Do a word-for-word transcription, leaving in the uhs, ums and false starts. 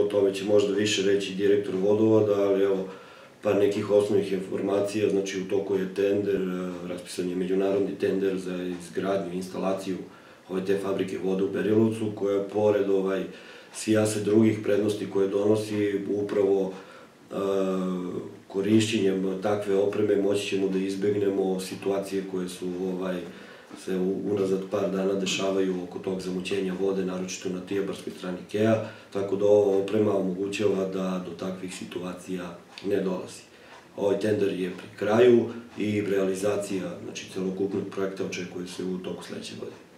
tome će možda više reći direktor vodovoda, ali evo, par nekih osnovnih informacija, znači u toku je tender, raspisan je međunarodni tender za izgradnju, instalaciju ove te fabrike vode u Berilovcu, koja pored ovaj, sijase drugih prednosti koje donosi, upravo korišćenjem takve opreme moći ćemo da izbegnemo situacije koje su ovaj, se unazad par dana dešavaju oko tog zamućenja vode, naročito na tijabarskoj strani Keja, tako da ova oprema omogućava da do takvih situacija ne dolazi. Ovaj tender je pri kraju i realizacija, znači, celokupnog projekta očekuje se u toku sledeće godine.